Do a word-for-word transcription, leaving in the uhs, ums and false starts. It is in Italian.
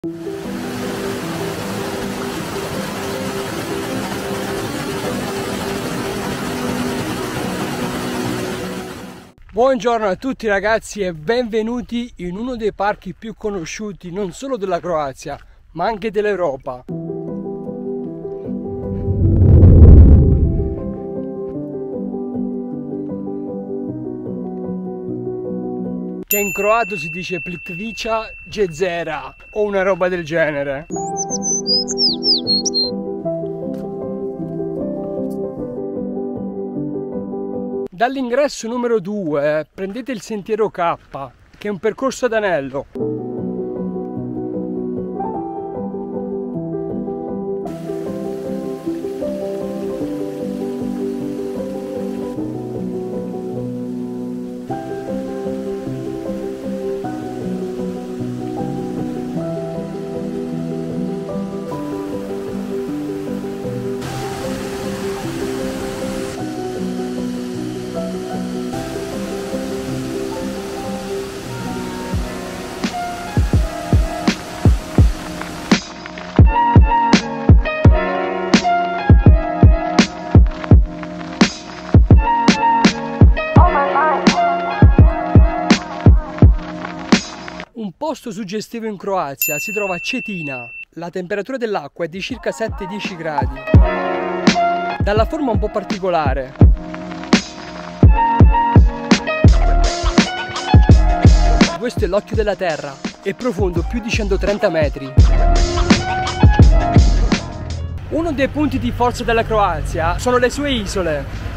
Buongiorno a tutti ragazzi e benvenuti in uno dei parchi più conosciuti non solo della Croazia ma anche dell'Europa. Che in croato si dice Plitvica jezera o una roba del genere. Dall'ingresso numero due prendete il sentiero K, che è un percorso ad anello. Un posto suggestivo in Croazia si trova a Cetina. La temperatura dell'acqua è di circa sette dieci gradi. Dalla forma un po' particolare. Questo è l'occhio della terra. È profondo più di centotrenta metri. Uno dei punti di forza della Croazia sono le sue isole.